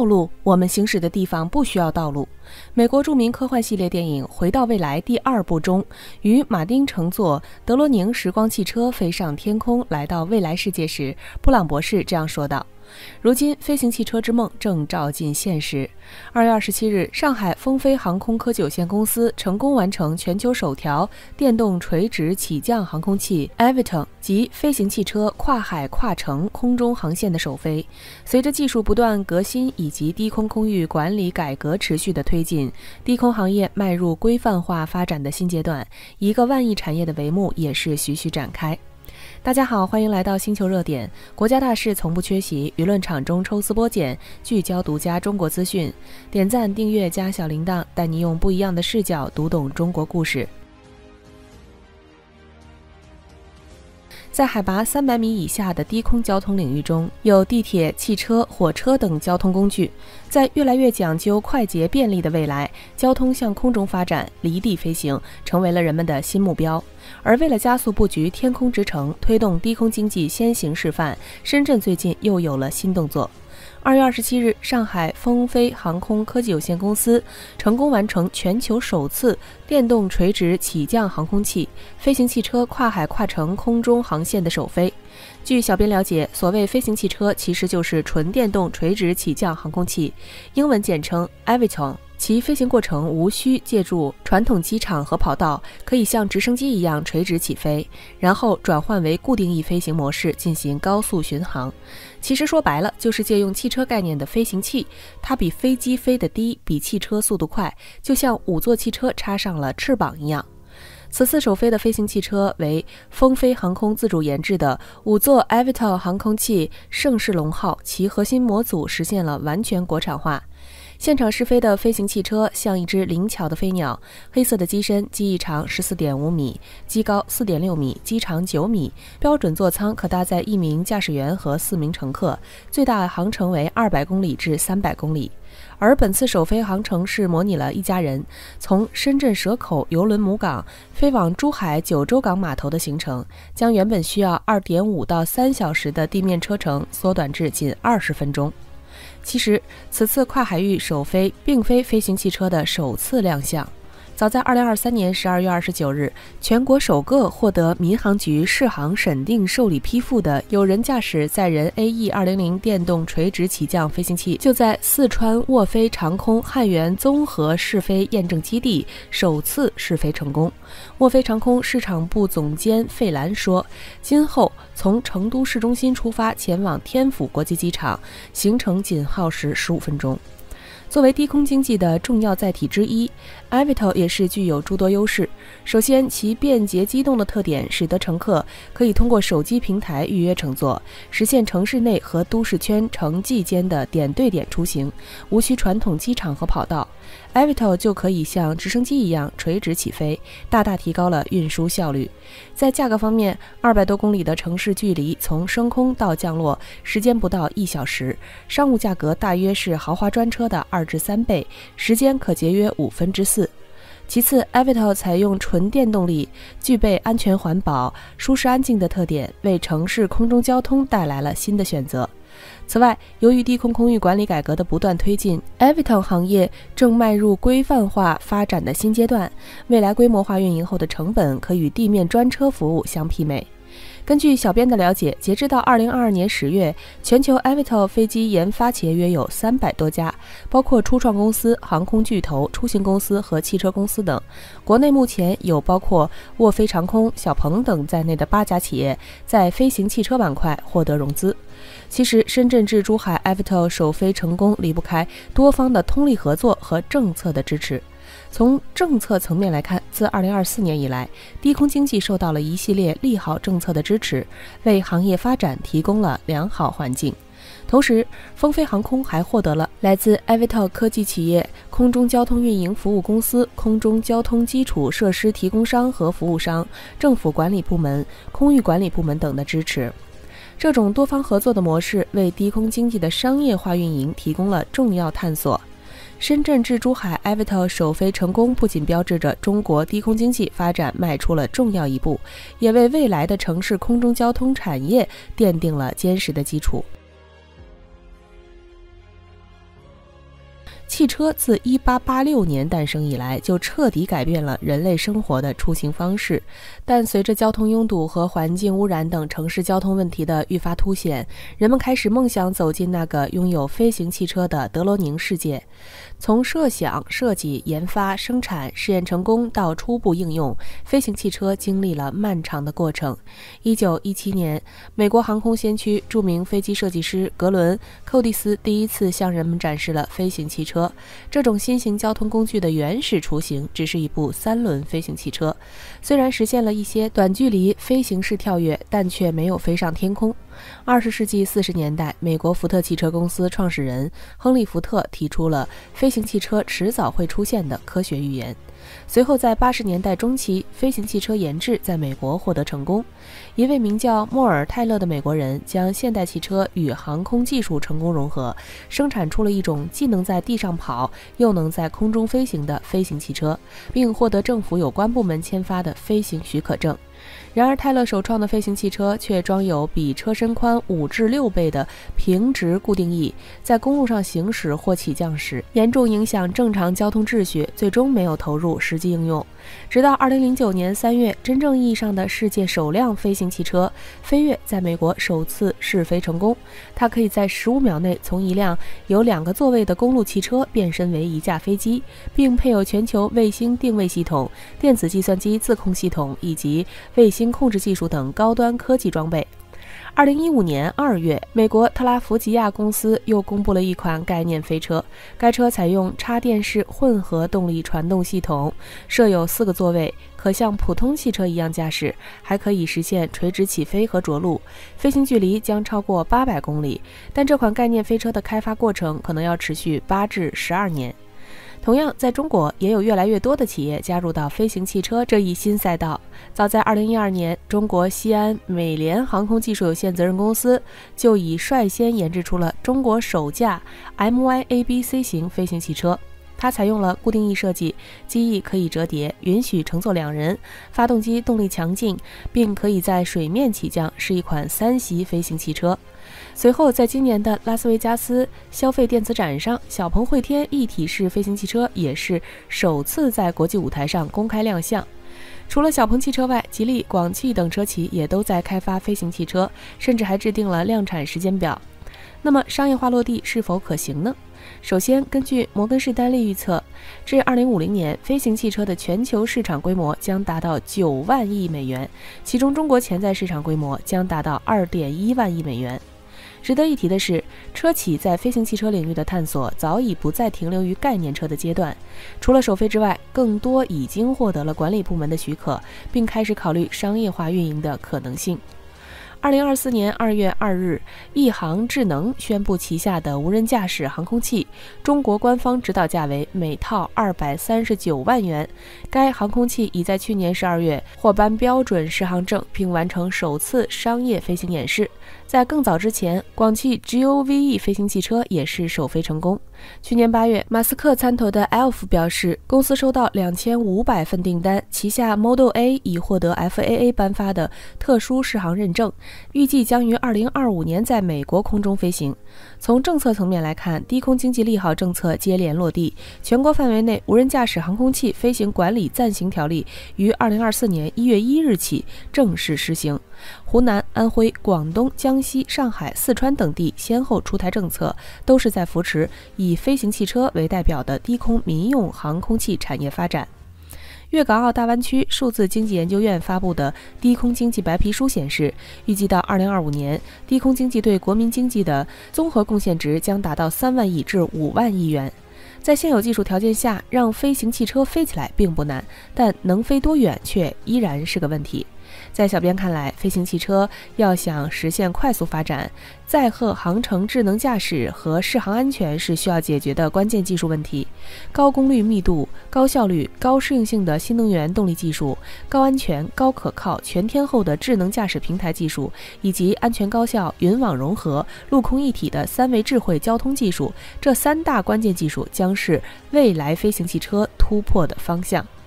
路，我们行驶的地方不需要道路。美国著名科幻系列电影《回到未来》第2部中，与马丁乘坐德罗宁时光汽车飞上天空，来到未来世界时，布朗博士这样说道：如今，飞行汽车之梦正照进现实。2月27日，上海风飞航空科技有限公司成功完成全球首条电动垂直起降航空器 Eviton 及飞行汽车跨海跨城空中航线的首飞。随着技术不断革新以及低空空域管理改革持续的推进，低空行业迈入规范化发展的新阶段，一个万亿产业的帷幕也是徐徐展开。大家好，欢迎来到星球热点，国家大事从不缺席，舆论场中抽丝剥茧，聚焦独家中国资讯。点赞、订阅加小铃铛，带你用不一样的视角读懂中国故事。在海拔300米以下的低空交通领域中，有地铁、汽车、火车等交通工具。在越来越讲究快捷便利的未来，交通向空中发展，离地飞行成为了人们的新目标。而为了加速布局天空之城，推动低空经济先行示范，深圳最近又有了新动作。2月27日，上海风飞航空科技有限公司成功完成全球首次电动垂直起降航空器飞行汽车跨海跨城空中航线的首飞。据小编了解，所谓飞行汽车其实就是纯电动垂直起降航空器，英文简称 Eviton。其飞行过程无需借助传统机场和跑道，可以像直升机一样垂直起飞，然后转换为固定翼飞行模式进行高速巡航。其实说白了，就是借用汽车概念的飞行器，它比飞机飞得低，比汽车速度快，就像5座汽车插上了翅膀一样。此次首飞的飞行汽车为风飞航空自主研制的5座 Eviton 航空器盛世龙号，其核心模组实现了完全国产化。现场试飞的飞行汽车像一只灵巧的飞鸟，黑色的机身，机翼长 14.5 米，机高 4.6 米，机长9米，标准座舱可搭载1名驾驶员和4名乘客，最大航程为200公里至300公里。而本次首飞航程是模拟了一家人从深圳蛇口邮轮母港飞往珠海九州港码头的行程，将原本需要 2.5到3小时的地面车程缩短至仅20分钟。其实，此次跨海域首飞并非飞行汽车的首次亮相。早在2023年12月29日，全国首个获得民航局适航审定受理批复的有人驾驶载人 AE200 电动垂直起降飞行器，就在四川沃飞长空汉源综合试飞验证基地首次试飞成功。沃飞长空市场部总监费兰说，今后从成都市中心出发前往天府国际机场，行程仅耗时15分钟。作为低空经济的重要载体之一， Eviton 也是具有诸多优势。首先，其便捷机动的特点使得乘客可以通过手机平台预约乘坐，实现城市内和都市圈城际间的点对点出行，无需传统机场和跑道。Eviton 就可以像直升机一样垂直起飞，大大提高了运输效率。在价格方面，200多公里的城市距离从升空到降落时间不到1小时，商务价格大约是豪华专车的2至3倍，时间可节约4/5。其次 Eviton 采用纯电动力，具备安全环保、舒适安静的特点，为城市空中交通带来了新的选择。此外，由于低空空域管理改革的不断推进， Eviton 行业正迈入规范化发展的新阶段，未来规模化运营后的成本可与地面专车服务相媲美。根据小编的了解，截至到2022年10月，全球 Eviton 飞机研发企业约有300多家，包括初创公司、航空巨头、出行公司和汽车公司等。国内目前有包括沃飞长空、小鹏等在内的8家企业在飞行汽车板块获得融资。其实，深圳至珠海 Eviton 首飞成功离不开多方的通力合作和政策的支持。从政策层面来看，自2024年以来，低空经济受到了一系列利好政策的支持，为行业发展提供了良好环境。同时，风飞航空还获得了来自 Eviton 科技企业、空中交通运营服务公司、空中交通基础设施提供商和服务商、政府管理部门、空域管理部门等的支持。这种多方合作的模式为低空经济的商业化运营提供了重要探索。深圳至珠海 Eviton 首飞成功，不仅标志着中国低空经济发展迈出了重要一步，也为未来的城市空中交通产业奠定了坚实的基础。 汽车自1886年诞生以来，就彻底改变了人类生活的出行方式。但随着交通拥堵和环境污染等城市交通问题的愈发凸显，人们开始梦想走进那个拥有飞行汽车的德罗宁世界。从设想、设计、研发、生产、试验成功到初步应用，飞行汽车经历了漫长的过程。1917年，美国航空先驱、著名飞机设计师格伦·寇蒂斯第一次向人们展示了飞行汽车。这种新型交通工具的原始雏形只是一部3轮飞行汽车，虽然实现了一些短距离飞行式跳跃，但却没有飞上天空。20世纪40年代，美国福特汽车公司创始人亨利·福特提出了飞行汽车迟早会出现的科学预言。随后在80年代中期，飞行汽车研制在美国获得成功。一位名叫莫尔泰勒的美国人将现代汽车与航空技术成功融合，生产出了一种既能在地上跑又能在空中飞行的飞行汽车，并获得政府有关部门签发的飞行许可证。然而，泰勒首创的飞行汽车却装有比车身宽5至6倍的平直固定翼，在公路上行驶或起降时，严重影响正常交通秩序，最终没有投入实际应用。直到2009年3月，真正意义上的世界首辆飞行汽车飞跃在美国首次试飞成功。它可以在15秒内从一辆有2个座位的公路汽车变身为一架飞机，并配有全球卫星定位系统、电子计算机自控系统以及卫星控制技术等高端科技装备。2015年2月，美国特拉弗吉亚公司又公布了一款概念飞车。该车采用插电式混合动力传动系统，设有4个座位，可像普通汽车一样驾驶，还可以实现垂直起飞和着陆，飞行距离将超过800公里。但这款概念飞车的开发过程可能要持续8至12年。同样，在中国也有越来越多的企业加入到飞行汽车这一新赛道。早在2012年，中国西安美联航空技术有限责任公司就已率先研制出了中国首架 MYABC 型飞行汽车。它采用了固定翼设计，机翼可以折叠，允许乘坐2人，发动机动力强劲，并可以在水面起降，是一款3席飞行汽车。随后，在今年的拉斯维加斯消费电子展上，小鹏汇天一体式飞行汽车也是首次在国际舞台上公开亮相。除了小鹏汽车外，吉利、广汽等车企也都在开发飞行汽车，甚至还制定了量产时间表。那么，商业化落地是否可行呢？首先，根据摩根士丹利预测，至2050年，飞行汽车的全球市场规模将达到9万亿美元，其中中国潜在市场规模将达到2.1万亿美元。值得一提的是，车企在飞行汽车领域的探索早已不再停留于概念车的阶段，除了首飞之外，更多已经获得了管理部门的许可，并开始考虑商业化运营的可能性。2024年2月2日，亿航智能宣布旗下的无人驾驶航空器，中国官方指导价为每套239万元。该航空器已在去年12月获颁标准适航证，并完成首次商业飞行演示。在更早之前，广汽 GOVE 飞行汽车也是首飞成功。去年8月，马斯克参投的 ELF 表示，公司收到2500份订单，旗下 Model A 已获得 FAA 颁发的特殊适航认证，预计将于2025年在美国空中飞行。从政策层面来看，低空经济利好政策接连落地，全国范围内无人驾驶航空器飞行管理暂行条例于2024年1月1日起正式施行。湖南、安徽、广东、江西、上海、四川等地先后出台政策，都是在扶持以飞行汽车为代表的低空民用航空器产业发展。粤港澳大湾区数字经济研究院发布的低空经济白皮书显示，预计到2025年，低空经济对国民经济的综合贡献值将达到3万亿至5万亿元。在现有技术条件下，让飞行汽车飞起来并不难，但能飞多远却依然是个问题。在小编看来，飞行汽车要想实现快速发展，载荷航程智能驾驶和适航安全是需要解决的关键技术问题。高功率密度、高效率、高适应性的新能源动力技术，高安全、高可靠、全天候的智能驾驶平台技术，以及安全高效、云网融合、陆空一体的3维智慧交通技术，这3大关键技术将是未来飞行汽车突破的方向。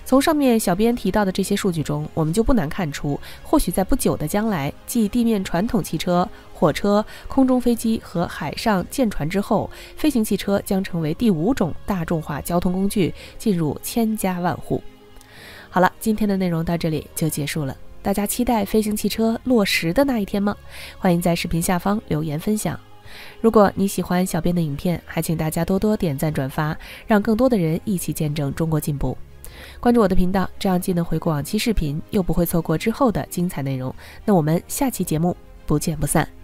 从上面小编提到的这些数据中，我们就不难看出，或许在不久的将来，继地面传统汽车、火车、空中飞机和海上舰船之后，飞行汽车将成为第5种大众化交通工具，进入千家万户。好了，今天的内容到这里就结束了。大家期待飞行汽车落实的那一天吗？欢迎在视频下方留言分享。如果你喜欢小编的影片，还请大家多多点赞转发，让更多的人一起见证中国进步。关注我的频道，这样既能回顾往期视频，又不会错过之后的精彩内容。那我们下期节目不见不散。